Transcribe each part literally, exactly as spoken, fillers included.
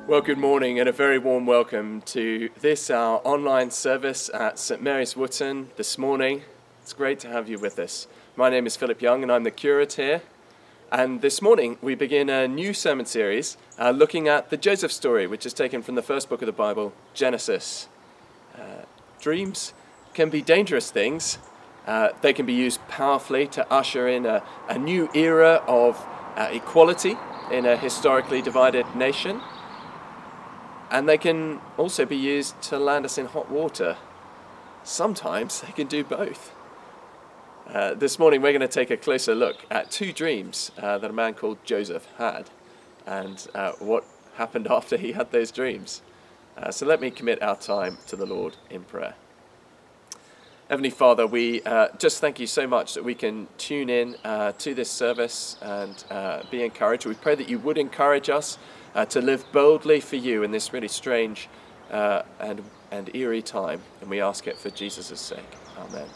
Well, good morning and a very warm welcome to this, our online service at St Mary's Wootton this morning. It's great to have you with us. My name is Philip Young and I'm the curate here. And this morning we begin a new sermon series uh, looking at the Joseph story, which is taken from the first book of the Bible, Genesis. Uh, dreams can be dangerous things. Uh, they can be used powerfully to usher in a, a new era of uh, equality in a historically divided nation. And they can also be used to land us in hot water. Sometimes they can do both. Uh, this morning we're going to take a closer look at two dreams uh, that a man called Joseph had and uh, what happened after he had those dreams. Uh, so let me commit our time to the Lord in prayer. Heavenly Father, we uh, just thank you so much that we can tune in uh, to this service and uh, be encouraged. We pray that you would encourage us uh, to live boldly for you in this really strange uh, and, and eerie time. And we ask it for Jesus' sake. Amen.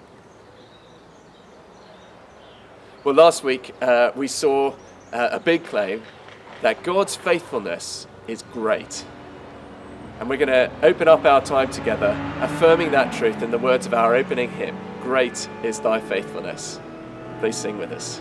Well, last week uh, we saw uh, a big claim that God's faithfulness is great. And we're going to open up our time together, affirming that truth in the words of our opening hymn, "Great is thy faithfulness." Please sing with us.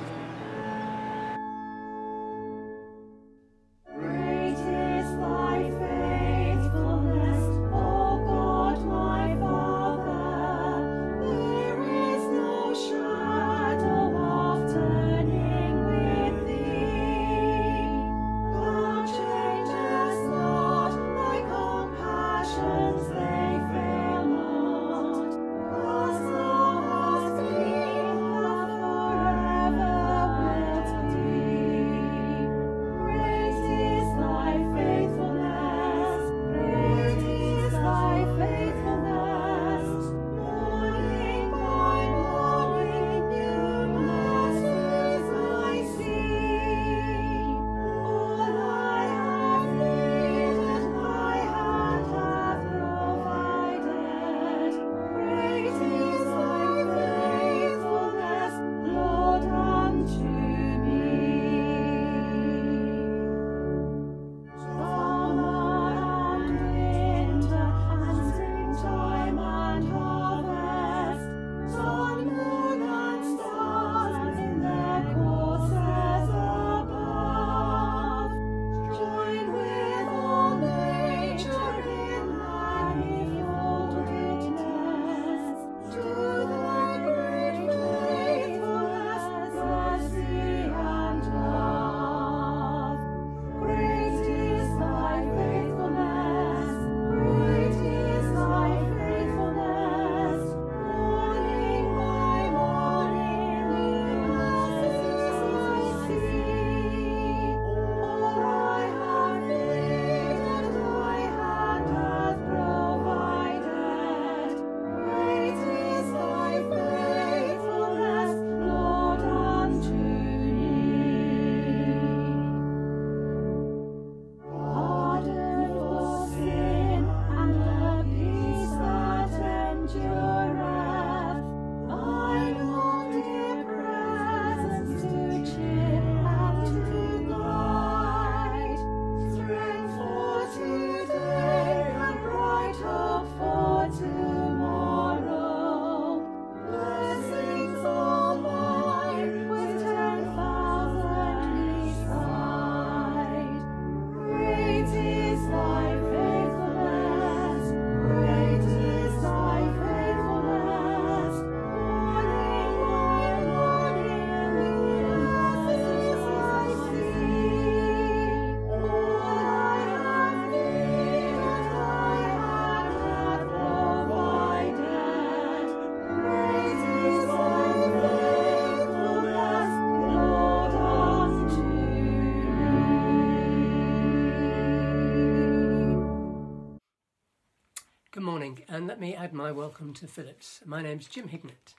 And let me add my welcome to Philip's. My name's Jim Hignett.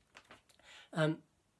Um,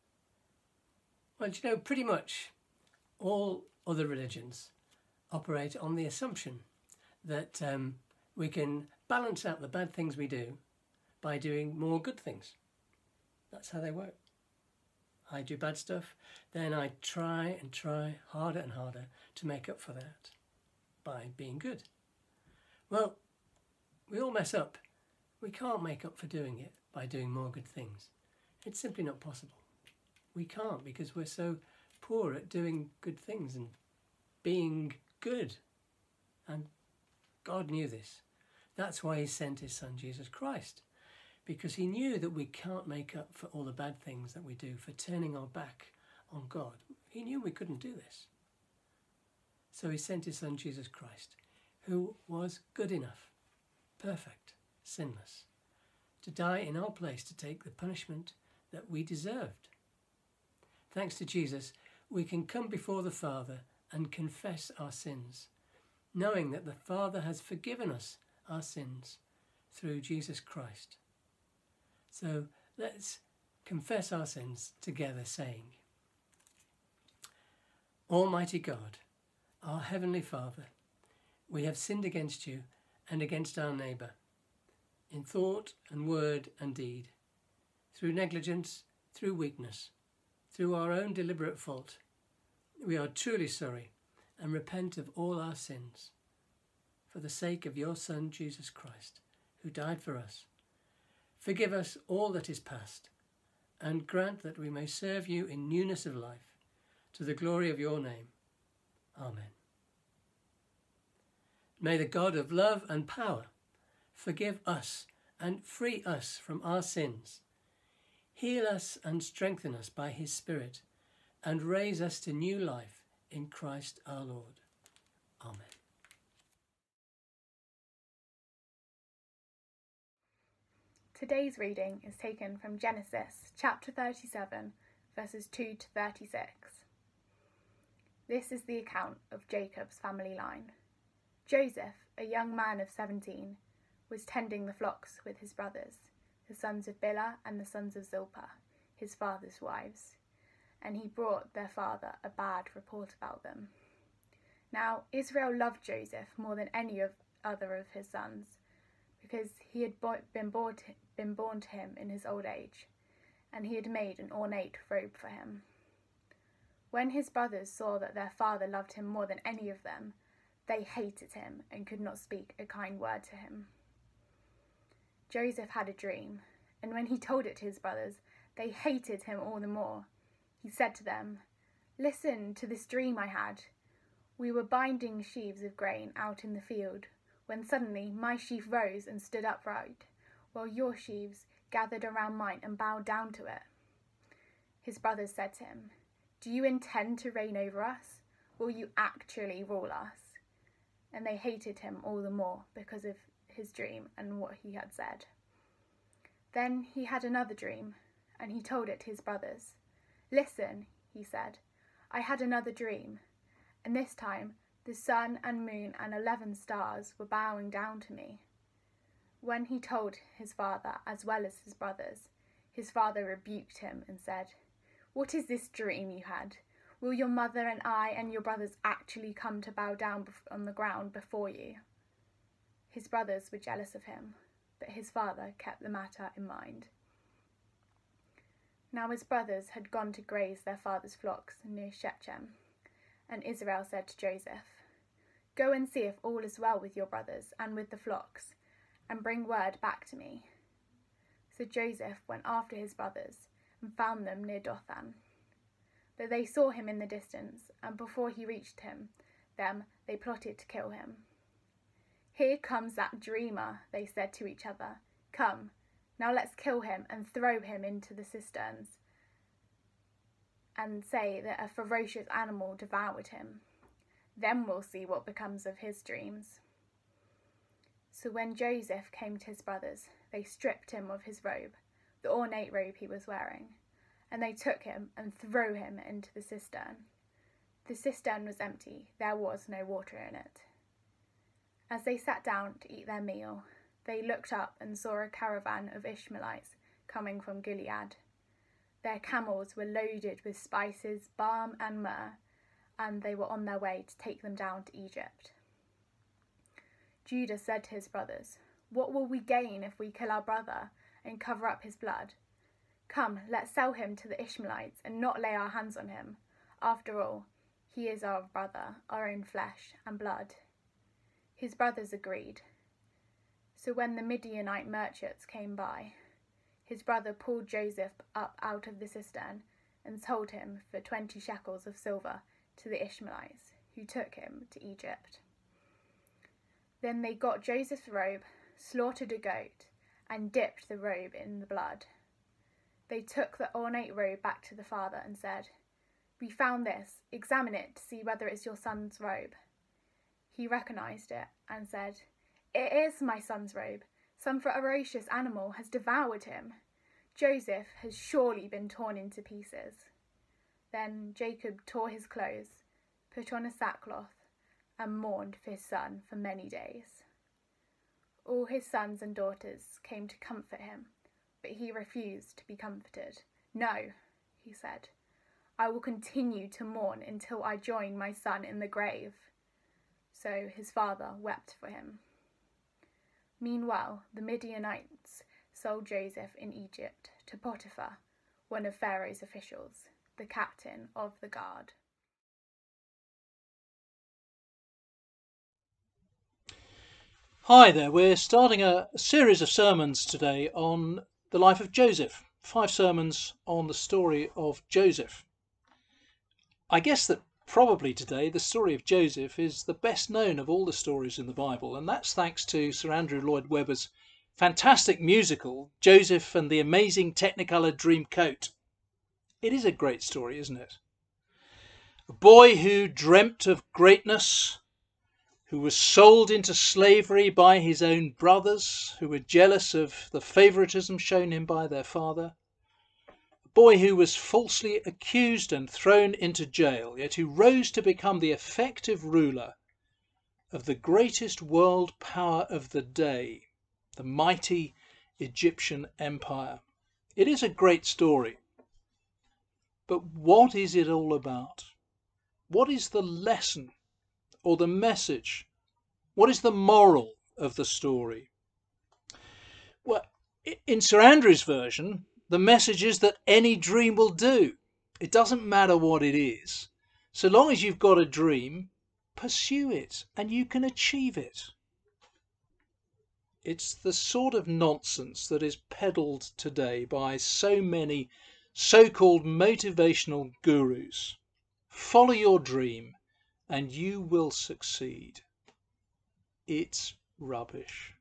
well, you know, pretty much all other religions operate on the assumption that um, we can balance out the bad things we do by doing more good things. That's how they work. I do bad stuff, then I try and try harder and harder to make up for that. by being good. Well, we all mess up. We can't make up for doing it by doing more good things. It's simply not possible. We can't, because we're so poor at doing good things and being good. And God knew this. That's why he sent his son Jesus Christ, because he knew that we can't make up for all the bad things that we do, for turning our back on God. He knew we couldn't do this. So he sent his son Jesus Christ, who was good enough, perfect, sinless, to die in our place to take the punishment that we deserved. Thanks to Jesus, we can come before the Father and confess our sins, knowing that the Father has forgiven us our sins through Jesus Christ. So let's confess our sins together, saying, Almighty God, our Heavenly Father, we have sinned against you and against our neighbour, in thought and word and deed, through negligence, through weakness, through our own deliberate fault. We are truly sorry and repent of all our sins, for the sake of your Son, Jesus Christ, who died for us. Forgive us all that is past, and grant that we may serve you in newness of life, to the glory of your name. Amen. May the God of love and power forgive us and free us from our sins, heal us and strengthen us by his Spirit, and raise us to new life in Christ our Lord. Amen. Today's reading is taken from Genesis chapter thirty-seven, verses two to thirty-six. This is the account of Jacob's family line. Joseph, a young man of seventeen, was tending the flocks with his brothers, the sons of Bilhah and the sons of Zilpah, his father's wives, and he brought their father a bad report about them. Now Israel loved Joseph more than any of other of his sons, because he had been born, been born to him in his old age, and he had made an ornate robe for him. When his brothers saw that their father loved him more than any of them, they hated him and could not speak a kind word to him. Joseph had a dream, and when he told it to his brothers, they hated him all the more. He said to them, "Listen to this dream I had. We were binding sheaves of grain out in the field, when suddenly my sheaf rose and stood upright, while your sheaves gathered around mine and bowed down to it." His brothers said to him, "Do you intend to reign over us? Will you actually rule us?" And they hated him all the more because of his dream and what he had said. Then he had another dream, and he told it to his brothers. "Listen," he said, "I had another dream, and this time the sun and moon and eleven stars were bowing down to me." When he told his father as well as his brothers, his father rebuked him and said, "What is this dream you had? Will your mother and I and your brothers actually come to bow down on the ground before you?" His brothers were jealous of him, but his father kept the matter in mind. Now his brothers had gone to graze their father's flocks near Shechem, and Israel said to Joseph, "Go and see if all is well with your brothers and with the flocks, and bring word back to me." So Joseph went after his brothers and found them near Dothan. But they saw him in the distance, and before he reached him, them they plotted to kill him. "Here comes that dreamer," they said to each other. "Come, now let's kill him and throw him into the cisterns, and say that a ferocious animal devoured him. Then we'll see what becomes of his dreams." So when Joseph came to his brothers, they stripped him of his robe, the ornate robe he was wearing, and they took him and threw him into the cistern. The cistern was empty, there was no water in it. As they sat down to eat their meal, they looked up and saw a caravan of Ishmaelites coming from Gilead. Their camels were loaded with spices, balm and myrrh, and they were on their way to take them down to Egypt. Judah said to his brothers, "What will we gain if we kill our brother and cover up his blood? Come, let's sell him to the Ishmaelites and not lay our hands on him. After all, he is our brother, our own flesh and blood." His brothers agreed. So when the Midianite merchants came by, his brother pulled Joseph up out of the cistern and sold him for twenty shekels of silver to the Ishmaelites, who took him to Egypt. Then they got Joseph's robe, slaughtered a goat, and dipped the robe in the blood. They took the ornate robe back to the father and said, "We found this. Examine it to see whether it's your son's robe." He recognized it and said, "It is my son's robe. Some ferocious animal has devoured him. Joseph has surely been torn into pieces." Then Jacob tore his clothes, put on a sackcloth, and mourned for his son for many days. All his sons and daughters came to comfort him, but he refused to be comforted. "No," he said, "I will continue to mourn until I join my son in the grave." So his father wept for him. Meanwhile, the Midianites sold Joseph in Egypt to Potiphar, one of Pharaoh's officials, the captain of the guard. Hi there, we're starting a series of sermons today on the life of Joseph. Five sermons on the story of Joseph. I guess that probably today the story of Joseph is the best known of all the stories in the Bible, and that's thanks to Sir Andrew Lloyd Webber's fantastic musical, Joseph and the Amazing Technicolor Dreamcoat. It is a great story, isn't it? A boy who dreamt of greatness, who was sold into slavery by his own brothers, who were jealous of the favoritism shown him by their father. A boy who was falsely accused and thrown into jail, yet who rose to become the effective ruler of the greatest world power of the day, the mighty Egyptian Empire. It is a great story. But what is it all about? What is the lesson or the message? What is the moral of the story? Well, in Sir Andrew's version, the message is that any dream will do. It doesn't matter what it is. So long as you've got a dream, pursue it and you can achieve it. It's the sort of nonsense that is peddled today by so many so-called motivational gurus. Follow your dream and you will succeed. It's rubbish.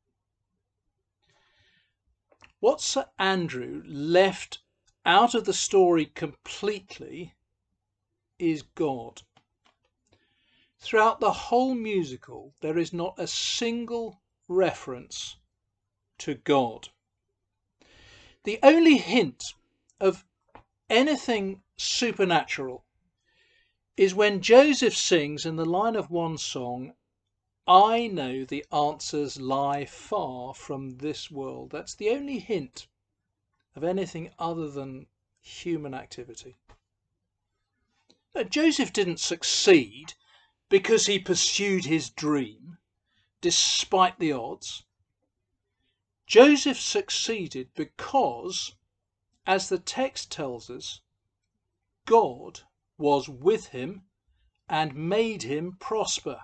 What Sir Andrew left out of the story completely is God. Throughout the whole musical, there is not a single reference to God. The only hint of anything supernatural is when Joseph sings in the line of one song, "I know the answers lie far from this world." That's the only hint of anything other than human activity. Now, Joseph didn't succeed because he pursued his dream despite the odds. Joseph succeeded because, as the text tells us, God was with him and made him prosper.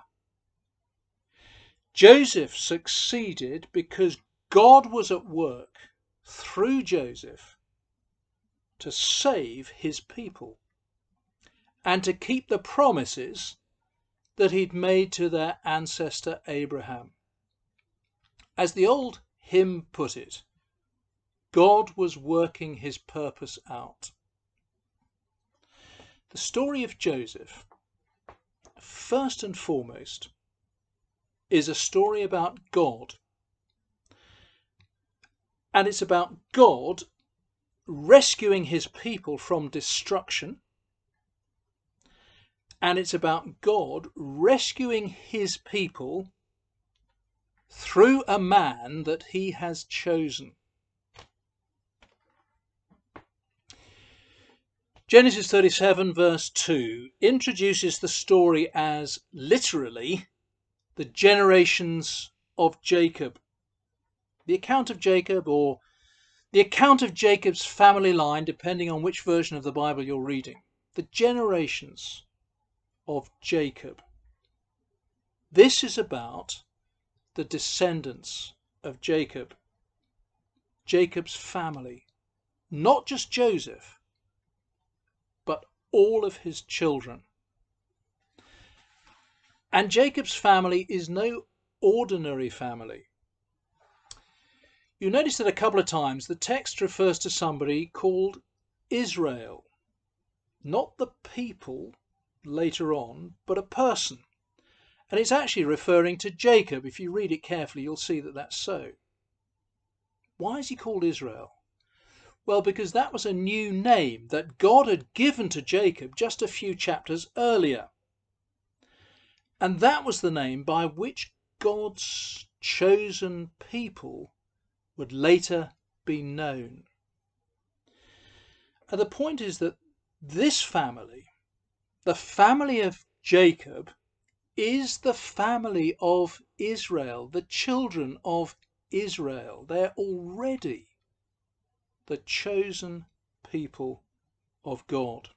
Joseph succeeded because God was at work through Joseph to save his people and to keep the promises that he'd made to their ancestor Abraham. As the old hymn put it, God was working his purpose out. The story of Joseph, first and foremost, is a story about God. And it's about God rescuing his people from destruction. And it's about God rescuing his people through a man that he has chosen. Genesis thirty-seven verse two introduces the story as literally the generations of Jacob. The account of Jacob, or the account of Jacob's family line, depending on which version of the Bible you're reading. The generations of Jacob. This is about the descendants of Jacob, Jacob's family, not just Joseph, but all of his children. And Jacob's family is no ordinary family. You notice that a couple of times the text refers to somebody called Israel, not the people later on, but a person. And it's actually referring to Jacob. If you read it carefully, you'll see that that's so. Why is he called Israel? Well, because that was a new name that God had given to Jacob just a few chapters earlier. And that was the name by which God's chosen people would later be known. And the point is that this family, the family of Jacob, is the family of Israel, the children of Israel. They're already the chosen people of God.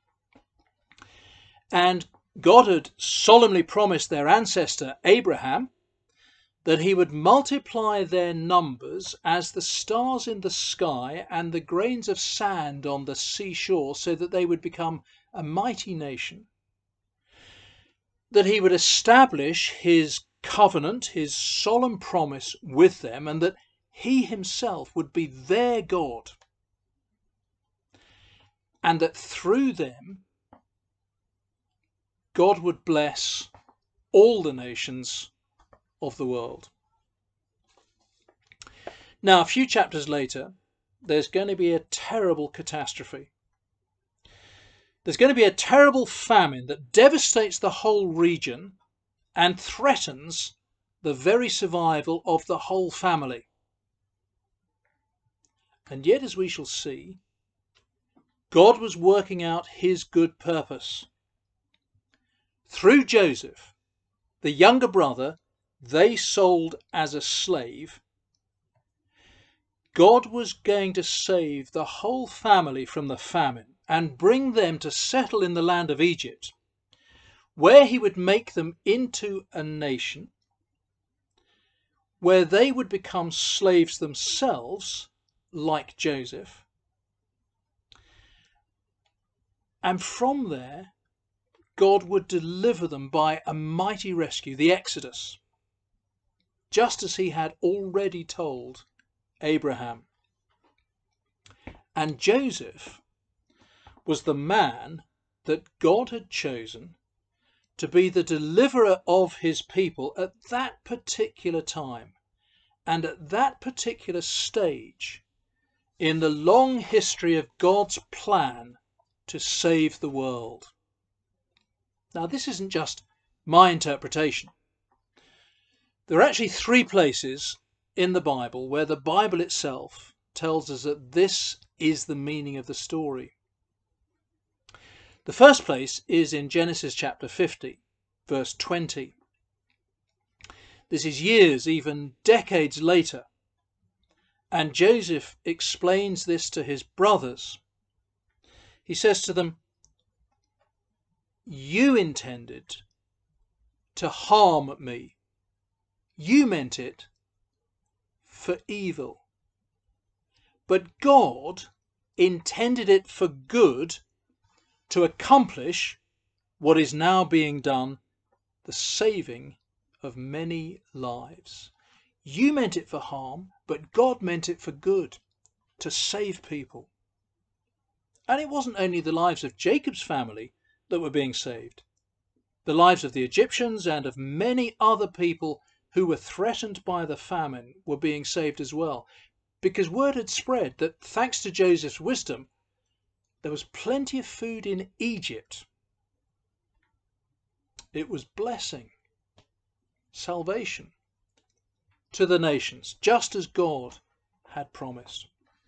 And God had solemnly promised their ancestor Abraham that he would multiply their numbers as the stars in the sky and the grains of sand on the seashore, so that they would become a mighty nation. That he would establish his covenant, his solemn promise with them, and that he himself would be their God. And that through them, God would bless all the nations of the world. Now, a few chapters later, there's going to be a terrible catastrophe. There's going to be a terrible famine that devastates the whole region and threatens the very survival of the whole family. And yet, as we shall see, God was working out his good purpose. Through Joseph, the younger brother they sold as a slave, God was going to save the whole family from the famine and bring them to settle in the land of Egypt, where he would make them into a nation, where they would become slaves themselves, like Joseph. And from there, God would deliver them by a mighty rescue, the Exodus, just as he had already told Abraham. And Joseph was the man that God had chosen to be the deliverer of his people at that particular time and at that particular stage in the long history of God's plan to save the world. Now, this isn't just my interpretation. There are actually three places in the Bible where the Bible itself tells us that this is the meaning of the story. The first place is in Genesis chapter fifty, verse twenty. This is years, even decades later, and Joseph explains this to his brothers. He says to them, "You intended to harm me. You meant it for evil. But God intended it for good to accomplish what is now being done, the saving of many lives." You meant it for harm, but God meant it for good, to save people. And it wasn't only the lives of Jacob's family that were being saved. The lives of the Egyptians and of many other people who were threatened by the famine were being saved as well, because word had spread that thanks to Joseph's wisdom, there was plenty of food in Egypt. It was blessing, salvation to the nations, just as God had promised.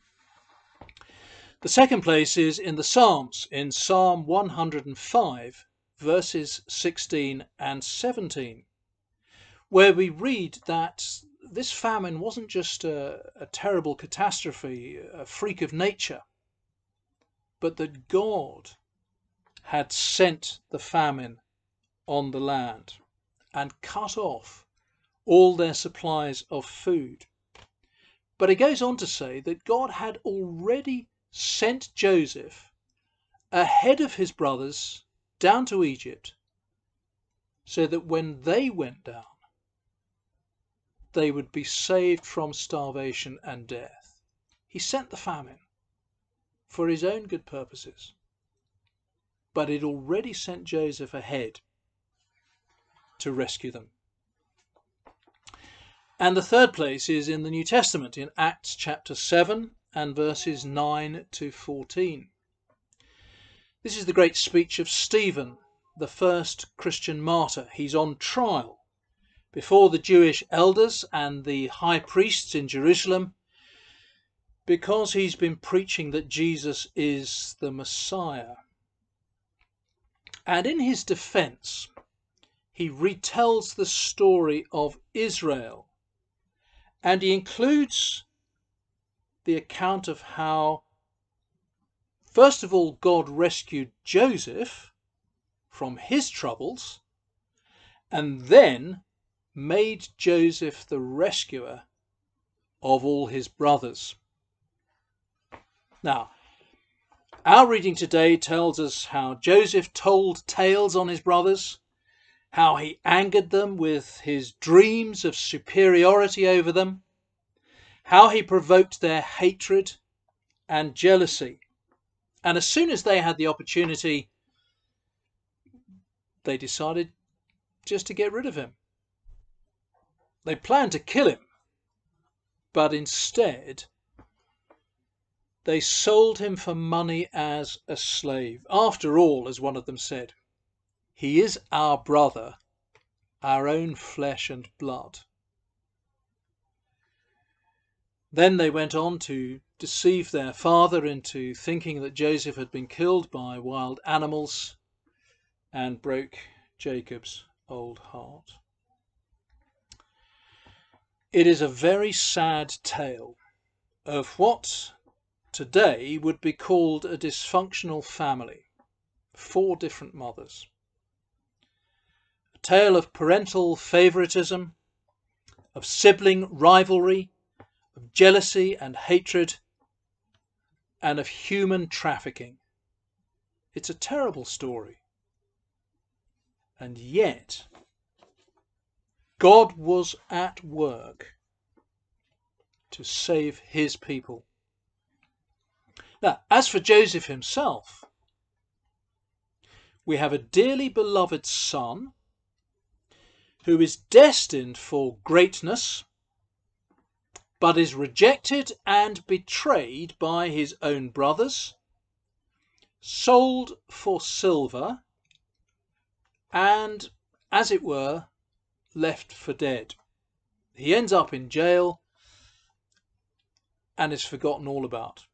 The second place is in the Psalms, in Psalm one hundred five, verses sixteen and seventeen, where we read that this famine wasn't just a, a terrible catastrophe, a freak of nature, but that God had sent the famine on the land. and cut off all their supplies of food. But it goes on to say that God had already sent Joseph ahead of his brothers down to Egypt, so that when they went down, they would be saved from starvation and death. He sent the famine for his own good purposes, but it already sent Joseph ahead to rescue them. And the third place is in the New Testament, in Acts chapter seven and verses nine to fourteen. This is the great speech of Stephen, the first Christian martyr. He's on trial before the Jewish elders and the high priests in Jerusalem because he's been preaching that Jesus is the Messiah. And in his defense, he retells the story of Israel, and he includes the account of how, first of all, God rescued Joseph from his troubles, and then made Joseph the rescuer of all his brothers. Now, our reading today tells us how Joseph told tales on his brothers, how he angered them with his dreams of superiority over them, how he provoked their hatred and jealousy. And as soon as they had the opportunity, they decided just to get rid of him. They planned to kill him, but instead they sold him for money as a slave. After all, as one of them said, he is our brother, our own flesh and blood. Then they went on to deceive their father into thinking that Joseph had been killed by wild animals and broke Jacob's old heart. It is a very sad tale of what today would be called a dysfunctional family. Four different mothers. A tale of parental favoritism, of sibling rivalry, of jealousy and hatred, and of human trafficking. It's a terrible story. And yet, God was at work to save his people. Now, as for Joseph himself, we have a dearly beloved son who is destined for greatness, but is rejected and betrayed by his own brothers, sold for silver, and, as it were, left for dead. He ends up in jail and is forgotten all about.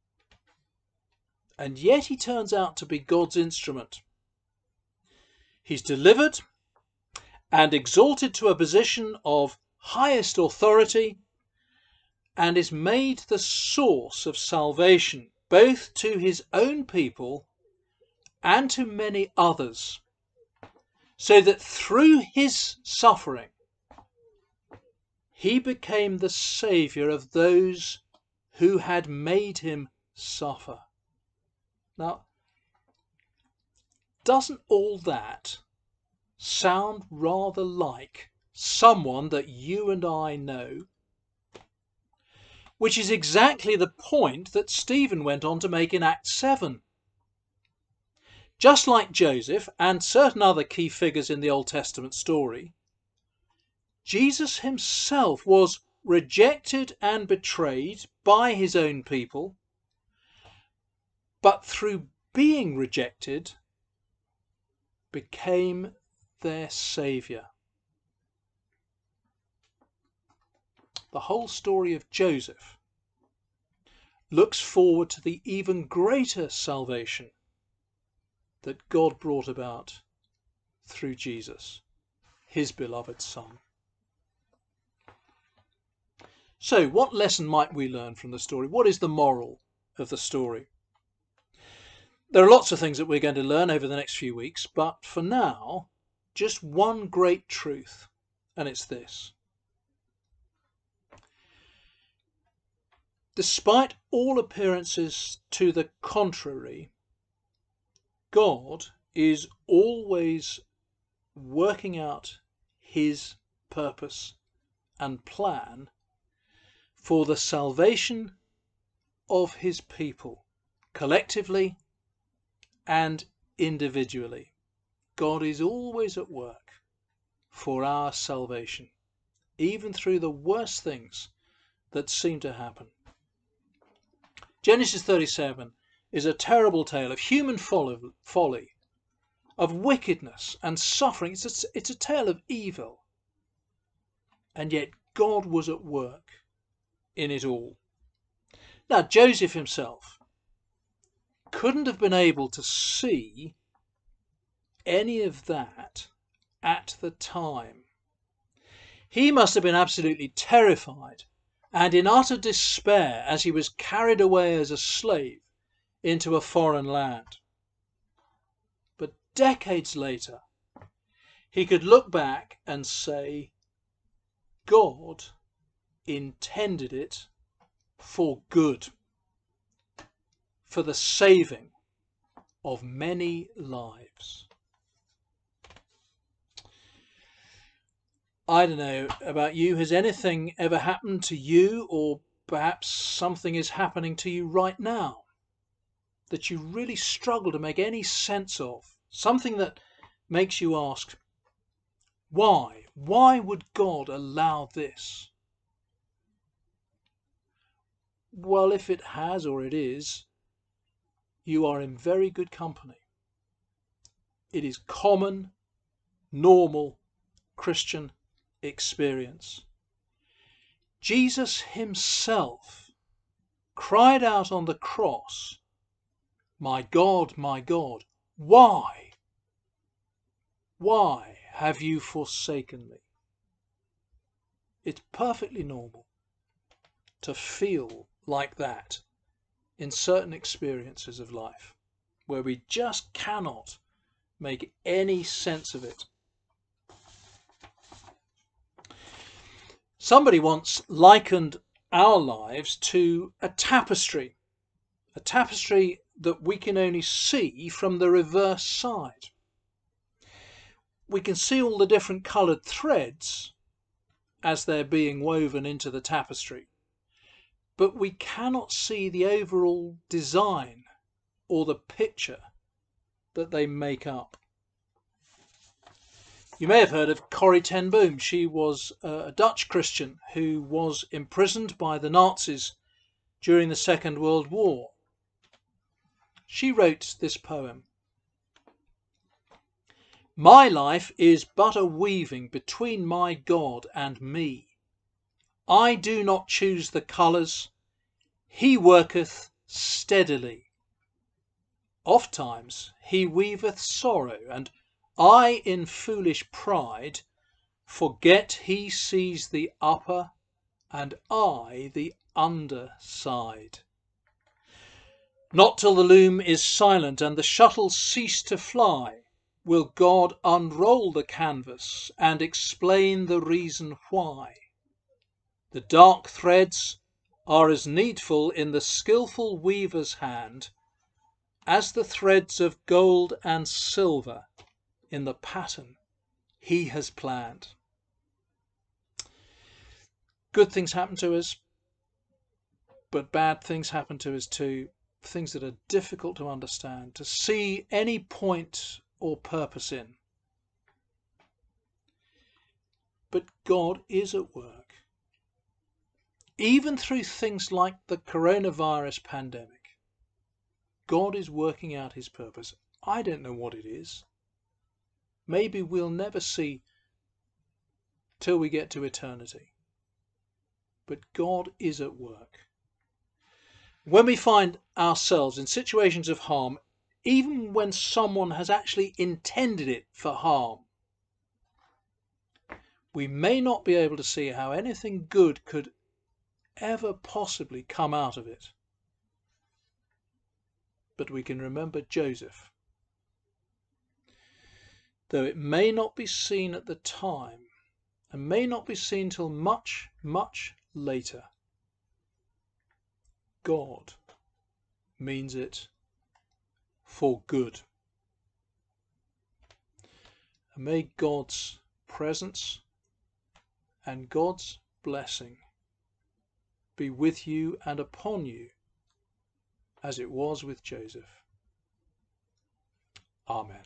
And yet he turns out to be God's instrument. He's delivered and exalted to a position of highest authority, and is made the source of salvation both to his own people and to many others, so that through his suffering he became the saviour of those who had made him suffer. Now, doesn't all that sound rather like someone that you and I know? Which is exactly the point that Stephen went on to make in Acts seven. Just like Joseph and certain other key figures in the Old Testament story, Jesus himself was rejected and betrayed by his own people, but through being rejected, became their saviour. The whole story of Joseph looks forward to the even greater salvation that God brought about through Jesus, his beloved Son. So, what lesson might we learn from the story? What is the moral of the story? There are lots of things that we're going to learn over the next few weeks, but for now, just one great truth, and it's this. Despite all appearances to the contrary, God is always working out his purpose and plan for the salvation of his people, collectively and individually. God is always at work for our salvation, even through the worst things that seem to happen. Genesis thirty-seven is a terrible tale of human folly, of wickedness and suffering. It's a, it's a tale of evil. And yet God was at work in it all. Now, Joseph himself couldn't have been able to see any of that at the time. He must have been absolutely terrified and in utter despair as he was carried away as a slave into a foreign land. But decades later, he could look back and say, God intended it for good, for the saving of many lives. I don't know about you, has anything ever happened to you, or perhaps something is happening to you right now that you really struggle to make any sense of? Something that makes you ask, why? Why would God allow this? Well, if it has or it is, you are in very good company. It is common, normal Christian experience. Jesus himself cried out on the cross, "My God, my God, why? Why have you forsaken me?" It's perfectly normal to feel like that in certain experiences of life where we just cannot make any sense of it. Somebody once likened our lives to a tapestry, a tapestry that we can only see from the reverse side. We can see all the different coloured threads as they're being woven into the tapestry, but we cannot see the overall design or the picture that they make up. You may have heard of Corrie ten Boom. She was a Dutch Christian who was imprisoned by the Nazis during the Second World War. She wrote this poem. "My life is but a weaving between my God and me. I do not choose the colours, he worketh steadily. Ofttimes he weaveth sorrow, and I in foolish pride forget he sees the upper and I the under side. Not till the loom is silent and the shuttles cease to fly will God unroll the canvas and explain the reason why. The dark threads are as needful in the skilful weaver's hand as the threads of gold and silver in the pattern he has planned." Good things happen to us, but bad things happen to us too. Things that are difficult to understand, to see any point or purpose in. But God is at work. Even through things like the coronavirus pandemic, God is working out his purpose. I don't know what it is. Maybe we'll never see till we get to eternity. But God is at work. When we find ourselves in situations of harm, even when someone has actually intended it for harm, we may not be able to see how anything good could ever possibly come out of it. But we can remember Joseph. though it may not be seen at the time, and may not be seen till much, much later. God means it for good. And may God's presence and God's blessing be with you and upon you as it was with Joseph. Amen.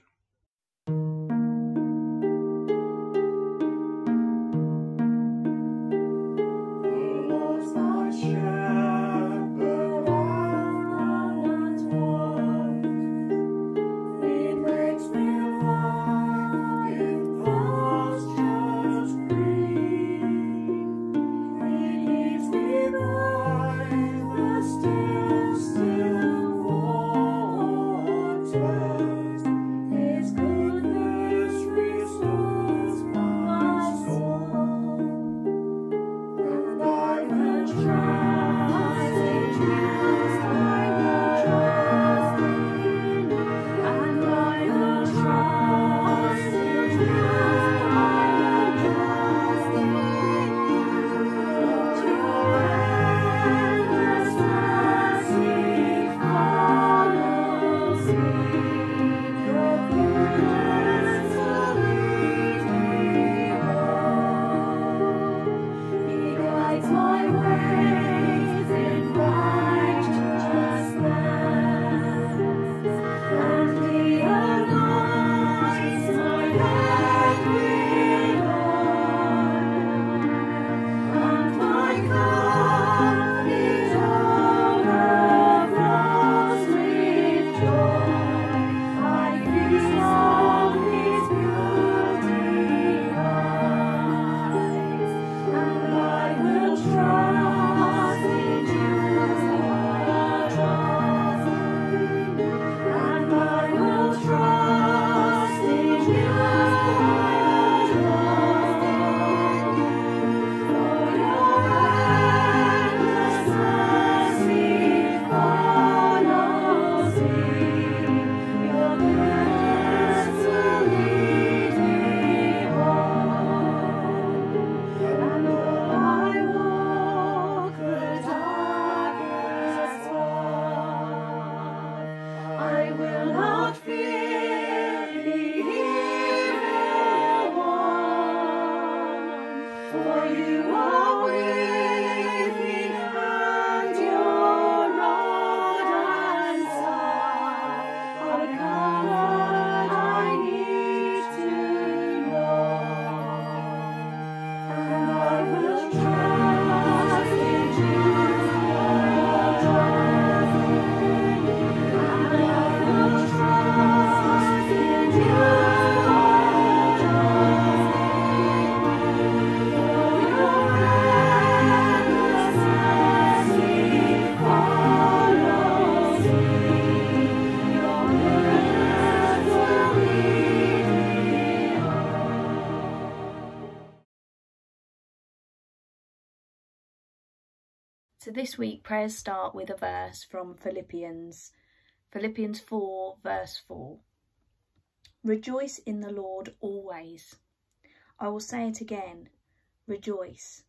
So this week prayers start with a verse from Philippians, Philippians four verse four. Rejoice in the Lord always. I will say it again, rejoice.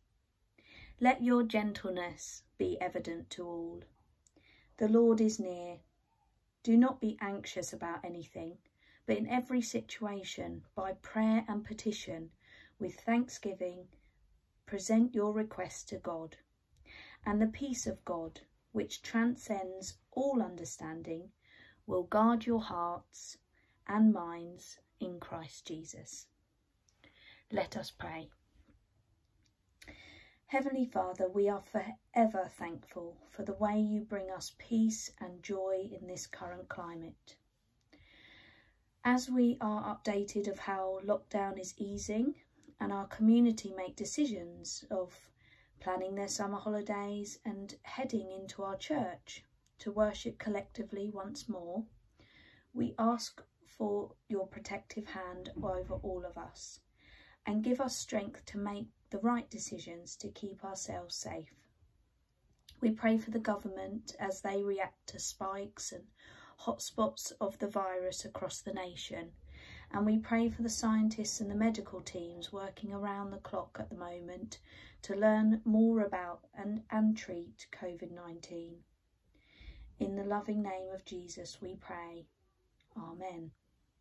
Let your gentleness be evident to all. The Lord is near. Do not be anxious about anything, but in every situation, by prayer and petition, with thanksgiving, present your requests to God. And the peace of God, which transcends all understanding, will guard your hearts and minds in Christ Jesus. Let us pray. Heavenly Father, we are forever thankful for the way you bring us peace and joy in this current climate. As we are updated of how lockdown is easing and our community make decisions of planning their summer holidays and heading into our church to worship collectively once more, we ask for your protective hand over all of us and give us strength to make the right decisions to keep ourselves safe. We pray for the government as they react to spikes and hotspots of the virus across the nation, And we pray for the scientists and the medical teams working around the clock at the moment to learn more about and, and treat COVID nineteen. In the loving name of Jesus we pray. Amen.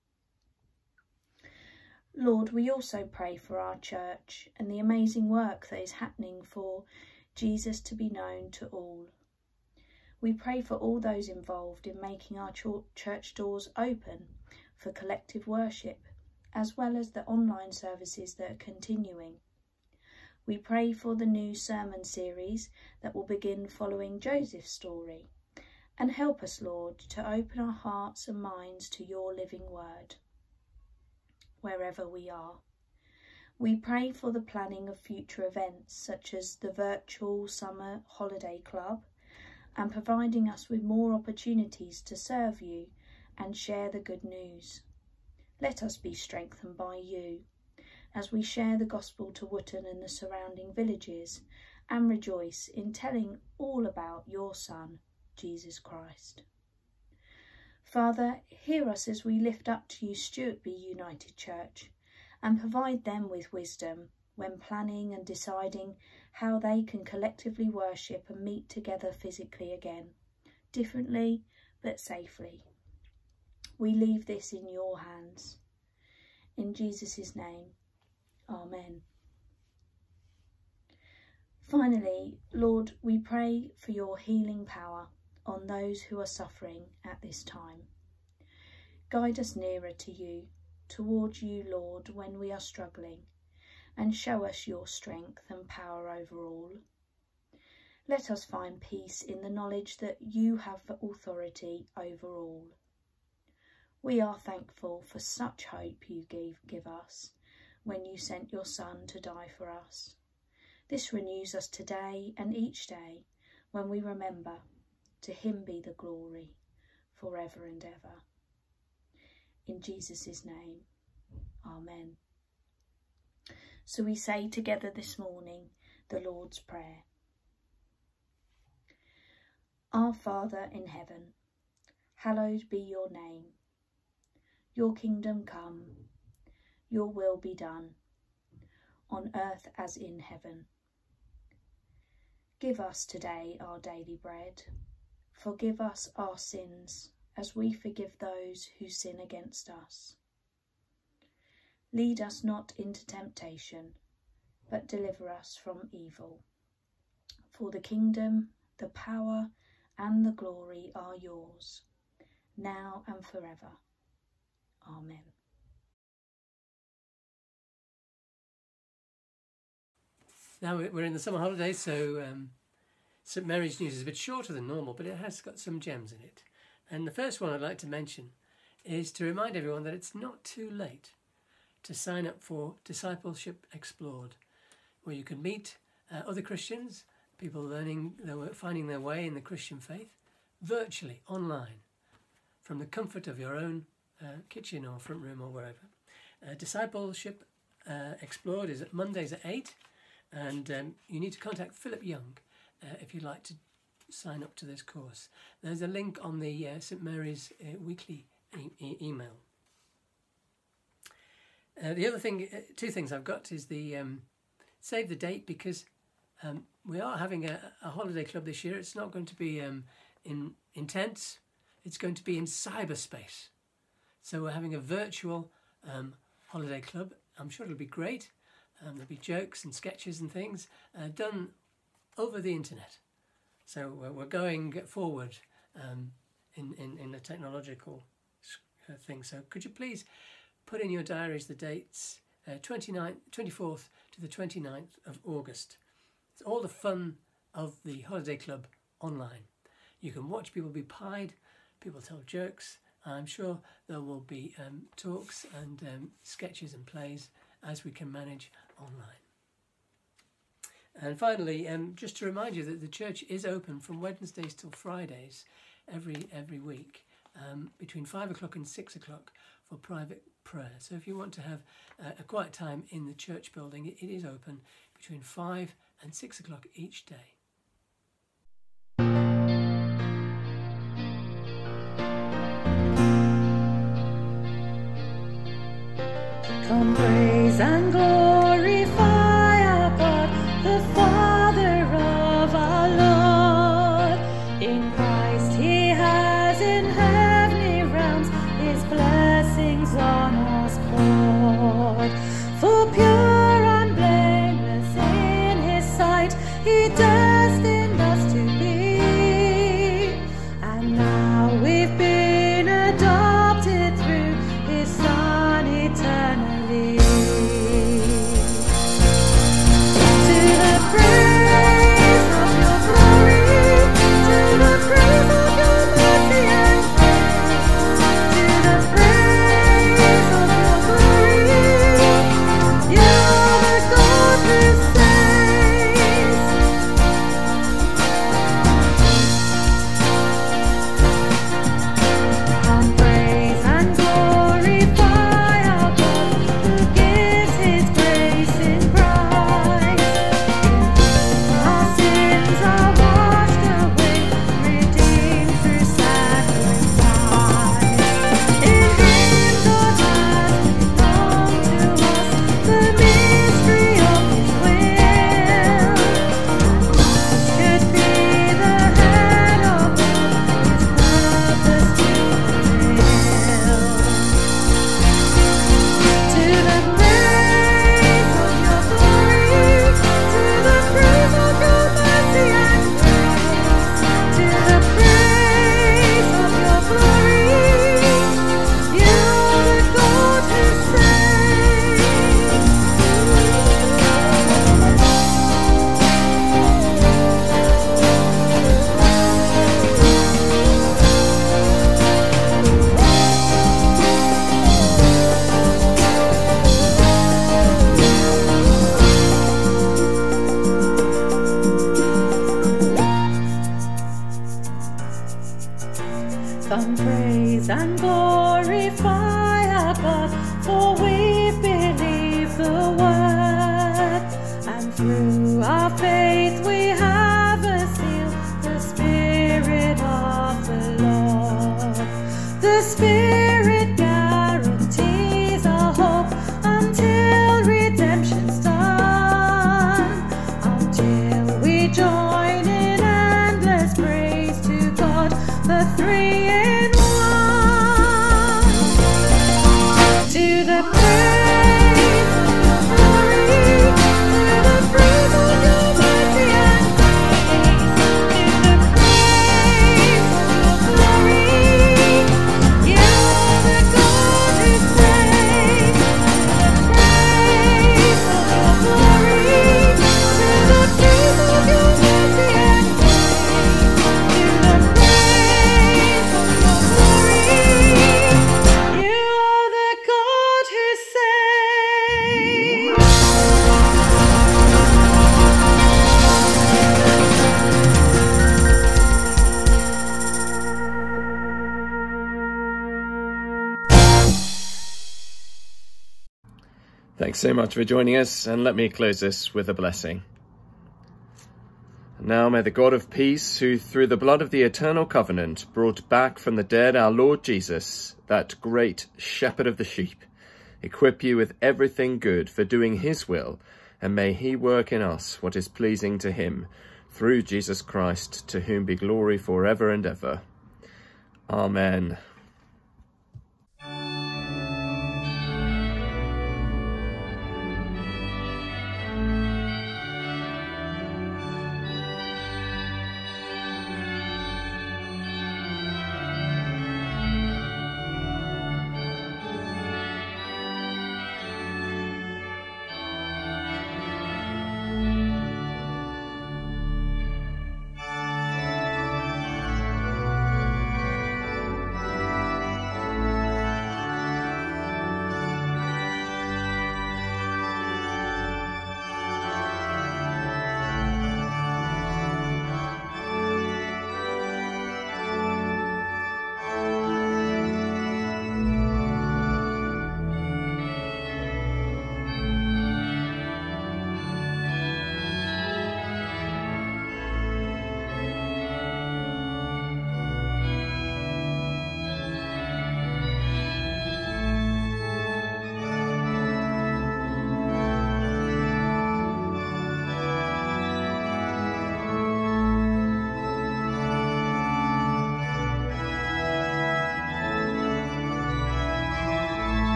Lord, we also pray for our church and the amazing work that is happening for Jesus to be known to all. We pray for all those involved in making our church doors open for collective worship, as well as the online services that are continuing. We pray for the new sermon series that will begin following Joseph's story, and help us, Lord, to open our hearts and minds to your living word, wherever we are. We pray for the planning of future events, such as the virtual summer holiday club, and providing us with more opportunities to serve you and share the good news. Let us be strengthened by you as we share the gospel to Wootton and the surrounding villages, and rejoice in telling all about your Son, Jesus Christ. Father, hear us as we lift up to you Stuartby United Church, and provide them with wisdom when planning and deciding how they can collectively worship and meet together physically again, differently but safely. We leave this in your hands. In Jesus' name, amen. Finally, Lord, we pray for your healing power on those who are suffering at this time. Guide us nearer to you, towards you, Lord, when we are struggling, and show us your strength and power over all. Let us find peace in the knowledge that you have authority over all. We are thankful for such hope you gave, give us when you sent your Son to die for us. This renews us today and each day when we remember, to him be the glory forever and ever. In Jesus' name, amen. So we say together this morning the Lord's Prayer. Our Father in heaven, hallowed be your name. Your kingdom come, your will be done, on earth as in heaven. Give us today our daily bread. Forgive us our sins, as we forgive those who sin against us. Lead us not into temptation, but deliver us from evil. For the kingdom, the power, and the glory are yours, now and forever. Amen. Now we're in the summer holidays, so um, St Mary's News is a bit shorter than normal, but it has got some gems in it. And the first one I'd like to mention is to remind everyone that it's not too late to sign up for Discipleship Explored, where you can meet uh, other Christians, people learning, their, finding their way in the Christian faith, virtually, online, from the comfort of your own uh, kitchen or front room or wherever. Uh, Discipleship uh, Explored is at Mondays at eight, and um, you need to contact Philip Young uh, if you'd like to sign up to this course. There's a link on the uh, St Mary's uh, weekly e e email. Uh, the other thing, uh, two things I've got is the um, save the date, because um, we are having a, a holiday club this year. It's not going to be um, in intense. It's going to be in cyberspace. So we're having a virtual um, holiday club. I'm sure it'll be great. Um, there'll be jokes and sketches and things uh, done over the internet. So we're, we're going forward um, in, in, in the technological uh, thing. So could you please put in your diaries the dates, uh, twenty-ninth, twenty-fourth to the twenty-ninth of August. It's all the fun of the holiday club online. You can watch people be pied, people tell jokes. I'm sure there will be um, talks and um, sketches and plays as we can manage online. And finally, um, just to remind you that the church is open from Wednesdays till Fridays every every week, um, between five o'clock and six o'clock for private prayer. So if you want to have uh, a quiet time in the church building, it, it is open between five and six o'clock each day. Come praise and glorify our God, the Father of our Lord. In Christ he has in heavenly realms his blessings on us poured. For pure and blameless in his sight he destined us to be. And now we've been adopted through his Son eternally. To the praise of your glory, to the praise of your mercy and grace, to the praise of your glory, you're the God who saves. Come praise and glorify our God, who gives his grace in Christ. Our sins are washed away, redeemed through sacrifice. In him God has made known to us the mystery of his will. Should be the head of all his purpose to fulfill. To the praise of your glory, to the praise of your mercy and grace, to the praise of your glory, you're the God who saves. Come praise and glorify our God, for we believe the word, and through our faith we have a seal, the Spirit of the Lord. The Spirit guarantees our hope until redemption's done, until we join in endless praise to God, the three in one. To the praise of your glory, to the praise of your mercy and grace, to the praise of your glory, you're the God who saves. To the praise of your glory, to the praise of your mercy and grace, to the praise of your glory, you're the God who saves. Thanks so much for joining us, and let me close this with a blessing. Now may the God of peace, who through the blood of the eternal covenant brought back from the dead our Lord Jesus, that great shepherd of the sheep, equip you with everything good for doing his will, and may he work in us what is pleasing to him, through Jesus Christ, to whom be glory forever and ever. Amen.